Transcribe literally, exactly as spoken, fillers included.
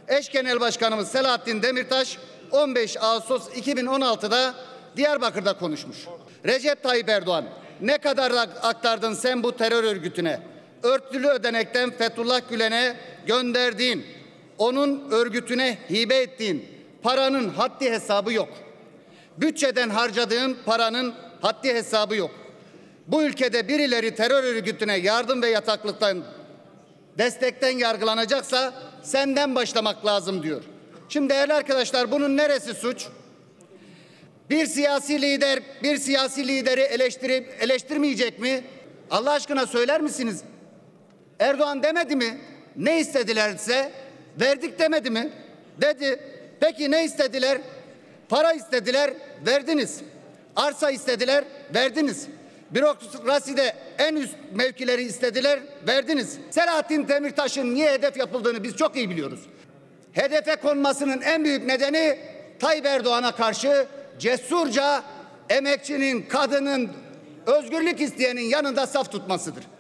Eş Genel Başkanımız Selahattin Demirtaş on beş Ağustos iki bin on altı'da Diyarbakır'da konuşmuş. Recep Tayyip Erdoğan, ne kadar aktardın sen bu terör örgütüne? Örtülü ödenekten Fethullah Gülen'e gönderdiğin, onun örgütüne hibe ettiğin paranın haddi hesabı yok. Bütçeden harcadığın paranın haddi hesabı yok. Bu ülkede birileri terör örgütüne yardım ve yataklıktan, destekten yargılanacaksa senden başlamak lazım diyor. Şimdi değerli arkadaşlar, bunun neresi suç? Bir siyasi lider bir siyasi lideri eleştirip eleştirmeyecek mi? Allah aşkına söyler misiniz? Erdoğan demedi mi? Ne istedilerse verdik demedi mi? Dedi. Peki ne istediler? Para istediler, verdiniz. Arsa istediler, verdiniz. Bürokraside en üst mevkileri istediler, verdiniz. Selahattin Demirtaş'ın niye hedef yapıldığını biz çok iyi biliyoruz. Hedefe konmasının en büyük nedeni Tayyip Erdoğan'a karşı cesurca emekçinin, kadının, özgürlük isteyenin yanında saf tutmasıdır.